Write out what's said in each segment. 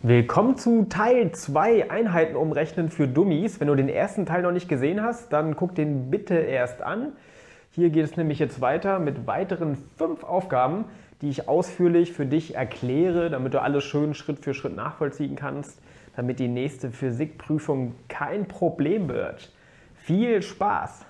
Willkommen zu Teil 2 Einheiten umrechnen für Dummies. Wenn du den ersten Teil noch nicht gesehen hast, dann guck den bitte erst an. Hier geht es nämlich jetzt weiter mit weiteren 5 Aufgaben, die ich ausführlich für dich erkläre, damit du alles schön Schritt für Schritt nachvollziehen kannst, damit die nächste Physikprüfung kein Problem wird. Viel Spaß!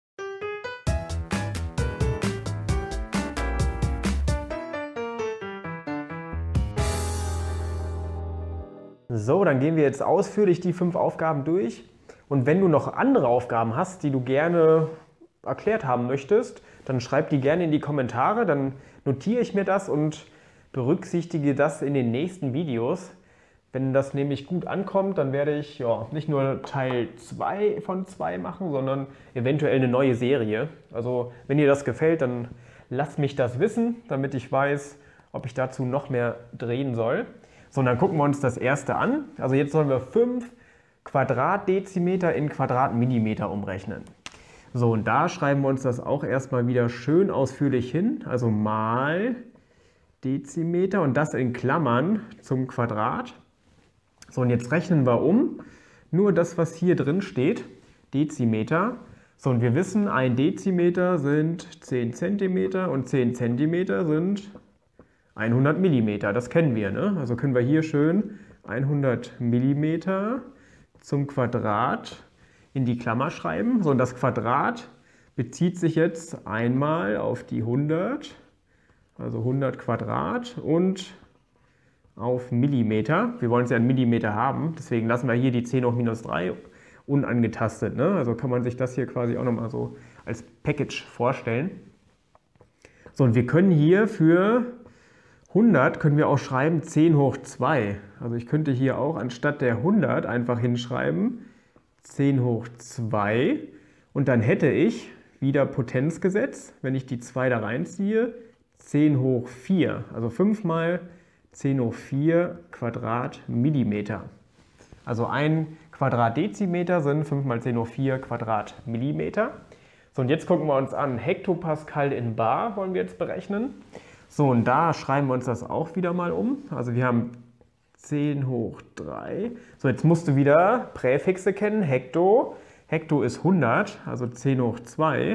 So, dann gehen wir jetzt ausführlich die 5 Aufgaben durch. Und wenn du noch andere Aufgaben hast, die du gerne erklärt haben möchtest, dann schreib die gerne in die Kommentare, dann notiere ich mir das und berücksichtige das in den nächsten Videos. Wenn das nämlich gut ankommt, dann werde ich nicht nur Teil 2 von 2 machen, sondern eventuell eine neue Serie. Also wenn dir das gefällt, dann lass mich das wissen, damit ich weiß, ob ich dazu noch mehr drehen soll. So, und dann gucken wir uns das erste an. Also jetzt sollen wir 5 Quadratdezimeter in Quadratmillimeter umrechnen. So, und da schreiben wir uns das auch erstmal wieder schön ausführlich hin. Also mal Dezimeter und das in Klammern zum Quadrat. So, und jetzt rechnen wir um. Nur das, was hier drin steht, Dezimeter. So, und wir wissen, 1 Dezimeter sind 10 Zentimeter und 10 Zentimeter sind 100 Millimeter, das kennen wir, ne? Also können wir hier schön 100 Millimeter zum Quadrat in die Klammer schreiben. So, und das Quadrat bezieht sich jetzt einmal auf die 100, also 100 Quadrat und auf Millimeter. Wir wollen es ja in Millimeter haben, deswegen lassen wir hier die 10 hoch minus 3 unangetastet, ne? Also kann man sich das hier quasi auch nochmal so als Package vorstellen. So, und wir können hier für 100 können wir auch schreiben 10 hoch 2. Also ich könnte hier auch anstatt der 100 einfach hinschreiben 10 hoch 2 und dann hätte ich wieder Potenzgesetz, wenn ich die 2 da reinziehe, 10 hoch 4. Also 5 mal 10 hoch 4 Quadratmillimeter. Also ein Quadratdezimeter sind 5 mal 10 hoch 4 Quadratmillimeter. So, und jetzt gucken wir uns an, Hektopascal in Bar wollen wir jetzt berechnen. So, und da schreiben wir uns das auch wieder mal um. Also wir haben 10 hoch 3. So, jetzt musst du wieder Präfixe kennen. Hekto. Hekto ist 100, also 10 hoch 2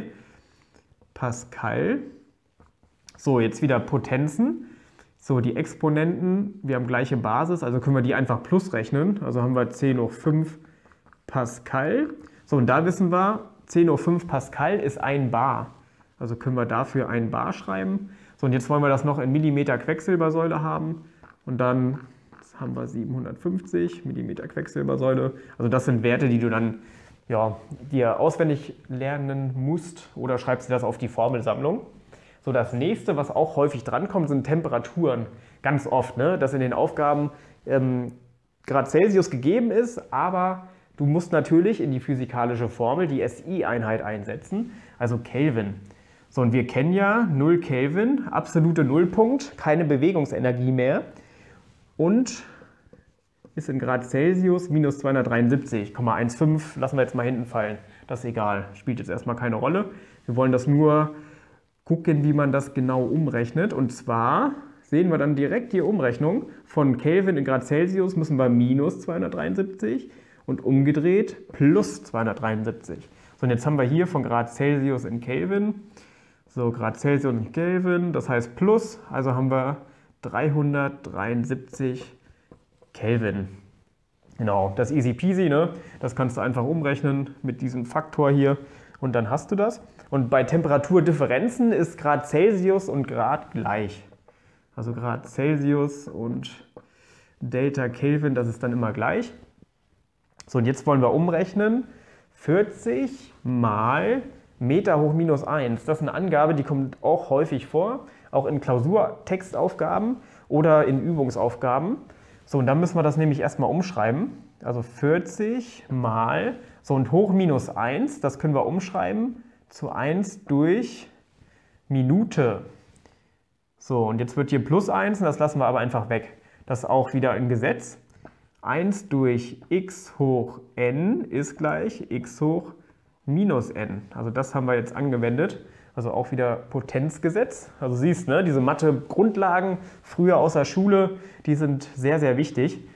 Pascal. So, jetzt wieder Potenzen. So, die Exponenten, wir haben gleiche Basis, also können wir die einfach plus rechnen. Also haben wir 10 hoch 5 Pascal. So, und da wissen wir, 10 hoch 5 Pascal ist 1 Bar. Also können wir dafür 1 Bar schreiben. So, und jetzt wollen wir das noch in Millimeter Quecksilbersäule haben. Und dann haben wir 750 Millimeter Quecksilbersäule. Also das sind Werte, die du dann dir auswendig lernen musst oder schreibst dir das auf die Formelsammlung. So, das nächste, was auch häufig drankommt, sind Temperaturen. Ganz oft, ne? Dass in den Aufgaben Grad Celsius gegeben ist, aber du musst natürlich in die physikalische Formel die SI-Einheit einsetzen, also Kelvin. So, und wir kennen ja 0 Kelvin, absolute Nullpunkt, keine Bewegungsenergie mehr und ist in Grad Celsius minus 273,15, lassen wir jetzt mal hinten fallen, das ist egal, spielt jetzt erstmal keine Rolle. Wir wollen das nur gucken, wie man das genau umrechnet, und zwar sehen wir dann direkt die Umrechnung von Kelvin in Grad Celsius müssen wir minus 273 und umgedreht plus 273. So, und jetzt haben wir hier von Grad Celsius in Kelvin. So, Grad Celsius in Kelvin, das heißt plus, also haben wir 373 Kelvin. Genau, das ist easy peasy, ne? Das kannst du einfach umrechnen mit diesem Faktor hier und dann hast du das. Und bei Temperaturdifferenzen ist Grad Celsius und Grad gleich. Also Grad Celsius und Delta Kelvin, das ist dann immer gleich. So, und jetzt wollen wir umrechnen 40 mal Meter hoch minus 1, das ist eine Angabe, die kommt auch häufig vor, auch in Klausurtextaufgaben oder in Übungsaufgaben. So, und dann müssen wir das nämlich erstmal umschreiben. Also 40 mal, so, und hoch minus 1, das können wir umschreiben zu 1 durch Minute. So, und jetzt wird hier plus 1, und das lassen wir aber einfach weg. Das ist auch wieder ein Gesetz. 1 durch x hoch n ist gleich x hoch minus n. Also das haben wir jetzt angewendet. Also auch wieder Potenzgesetz. Also siehst, ne, diese Mathe-Grundlagen früher aus der Schule, die sind sehr, sehr wichtig.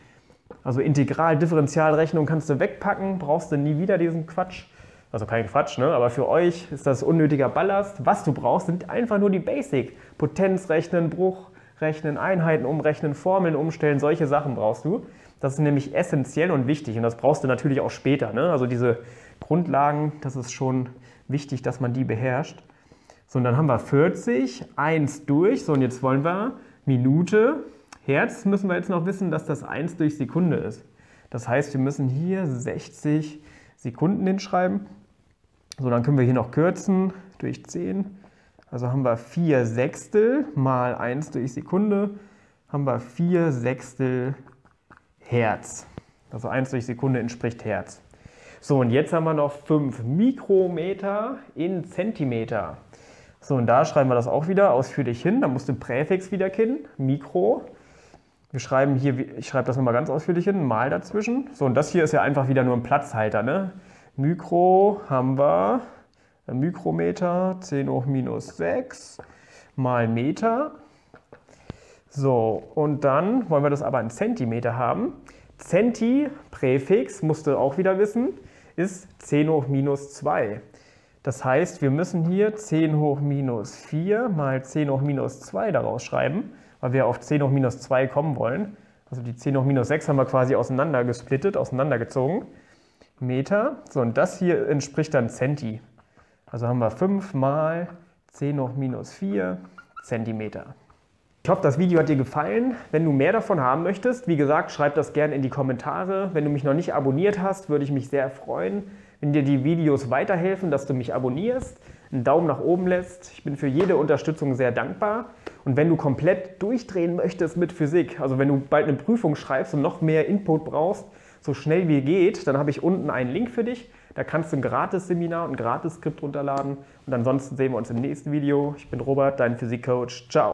Also Integral-Differentialrechnung kannst du wegpacken, brauchst du nie wieder diesen Quatsch. Also kein Quatsch, ne? Aber für euch ist das unnötiger Ballast. Was du brauchst, sind einfach nur die Basic. Potenz rechnen, Bruch rechnen, Einheiten umrechnen, Formeln umstellen, solche Sachen brauchst du. Das ist nämlich essentiell und wichtig und das brauchst du natürlich auch später, ne? Also diese Grundlagen, das ist schon wichtig, dass man die beherrscht. So, und dann haben wir 40, 1 durch. So, und jetzt wollen wir Minute, Hertz müssen wir jetzt noch wissen, dass das 1 durch Sekunde ist. Das heißt, wir müssen hier 60 Sekunden hinschreiben. So, dann können wir hier noch kürzen durch 10. Also haben wir 4 Sechstel mal 1 durch Sekunde, haben wir 4 Sechstel Hertz. Also 1 durch Sekunde entspricht Hertz. So, und jetzt haben wir noch 5 Mikrometer in Zentimeter. So, und da schreiben wir das auch wieder ausführlich hin. Da musst du Präfix wieder kennen, Mikro. Wir schreiben hier, ich schreibe das nochmal ganz ausführlich hin, mal dazwischen. So, und das hier ist ja einfach wieder nur ein Platzhalter, ne? Mikro haben wir, Mikrometer, 10 hoch minus 6 mal Meter. So, und dann wollen wir das aber in Zentimeter haben. Centi, Präfix, musst du auch wieder wissen, ist 10 hoch minus 2. Das heißt, wir müssen hier 10 hoch minus 4 mal 10 hoch minus 2 daraus schreiben, weil wir auf 10 hoch minus 2 kommen wollen. Also die 10 hoch minus 6 haben wir quasi auseinandergezogen. Meter. So, und das hier entspricht dann Centi. Also haben wir 5 mal 10 hoch minus 4 Zentimeter. Ich hoffe, das Video hat dir gefallen. Wenn du mehr davon haben möchtest, wie gesagt, schreib das gerne in die Kommentare. Wenn du mich noch nicht abonniert hast, würde ich mich sehr freuen, wenn dir die Videos weiterhelfen, dass du mich abonnierst, einen Daumen nach oben lässt. Ich bin für jede Unterstützung sehr dankbar. Und wenn du komplett durchdrehen möchtest mit Physik, also wenn du bald eine Prüfung schreibst und noch mehr Input brauchst, so schnell wie geht, dann habe ich unten einen Link für dich. Da kannst du ein Gratis-Seminar und ein Gratis-Skript runterladen. Und ansonsten sehen wir uns im nächsten Video. Ich bin Robert, dein Physikcoach. Ciao.